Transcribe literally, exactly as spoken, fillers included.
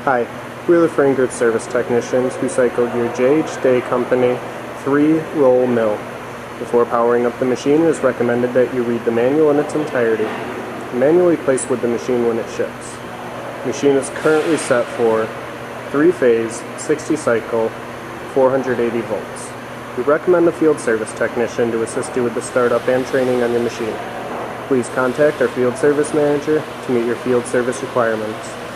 Hi, we are the Frain Group service technicians who cycled your J H Day Company three-roll mill. Before powering up the machine, it is recommended that you read the manual in its entirety. Manually place with the machine when it ships. The machine is currently set for three-phase, sixty cycle, four hundred eighty volts. We recommend a field service technician to assist you with the startup and training on your machine. Please contact our field service manager to meet your field service requirements.